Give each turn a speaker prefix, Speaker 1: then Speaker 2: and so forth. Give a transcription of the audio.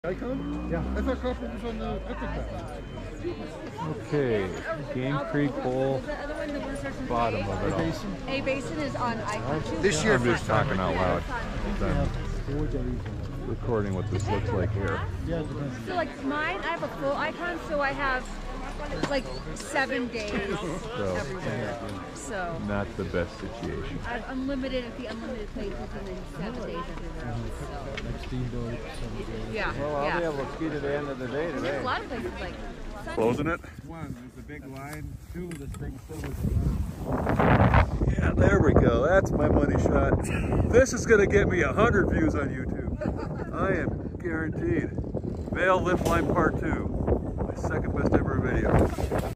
Speaker 1: Icon? Yeah. I thought copper was on the Epic map.
Speaker 2: Okay, Game Creek Bowl, bottom of it all.
Speaker 3: A Basin is on Icon.
Speaker 1: This year,
Speaker 2: I'm just talking out loud. I'm recording what this looks like here.
Speaker 3: So like mine, I have a full Icon, so I have like 7 days everywhere. So
Speaker 2: not the best situation.
Speaker 3: I have unlimited at the unlimited places and then 7 days everywhere else. So.
Speaker 1: Steamboat, 7 days.
Speaker 3: Yeah.
Speaker 4: Well, I'll be able to ski to the end of the day today.
Speaker 3: There's a lot of places like
Speaker 2: Closing it?
Speaker 4: One, there's a big line. Two, this thing still is.
Speaker 2: Yeah, there we go. That's my money shot. This is gonna get me 100 views on YouTube. I am guaranteed. Vail Lift Line Part 2. My second best ever video.